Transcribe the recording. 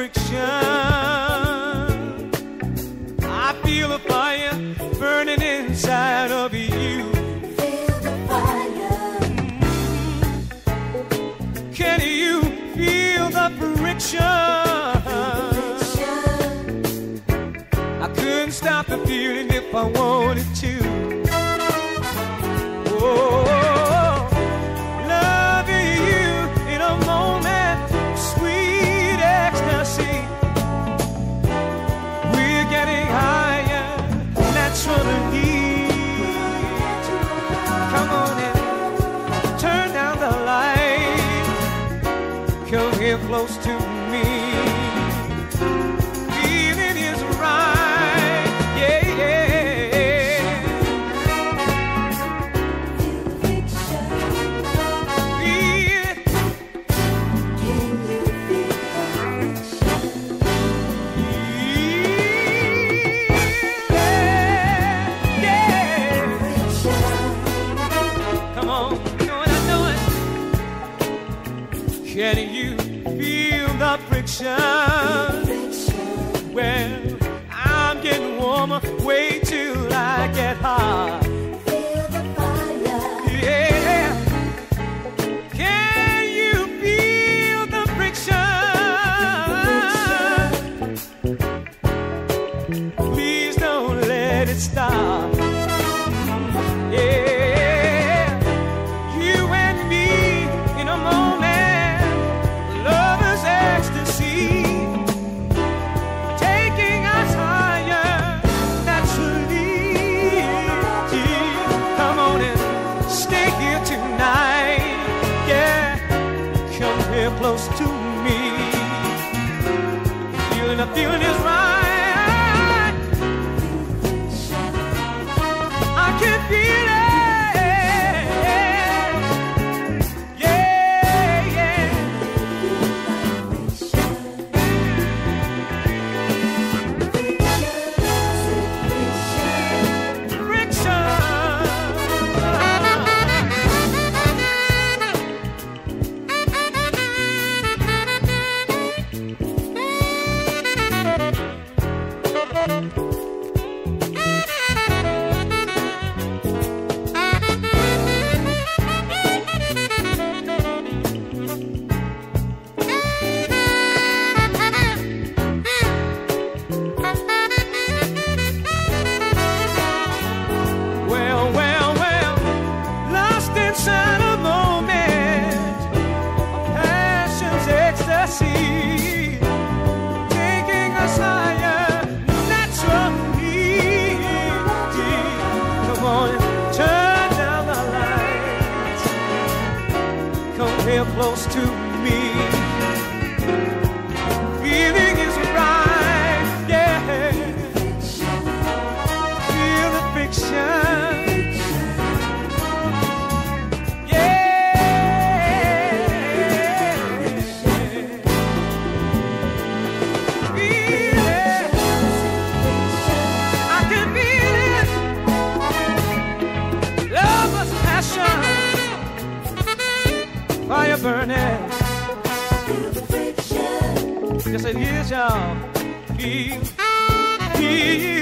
friction. I feel a fire burning inside of you. Feel the fire. Can you feel the friction? I couldn't stop the feeling if I wanted to. Oh, loving you in a moment, sweet ecstasy. We're getting higher naturally. Come on and turn down the light. Come here close to me. Feeling is right. Yeah, yeah. Can you feel the friction? Well, I'm getting warmer, wait till I get hot. Feel the fire. Yeah. Can you feel the friction? Please don't let it stop. Yeah. You and me in a moment. Taking us higher naturally. Come on and stay here tonight. Yeah, come here close to me. The feeling is right. I can feel it. Taking us higher naturally. Come on and turn down the lights. Come here close to me. Feeling is right, yeah. Feel the fiction. Fire burning. Feel the friction. Yes, it is, y'all. Feel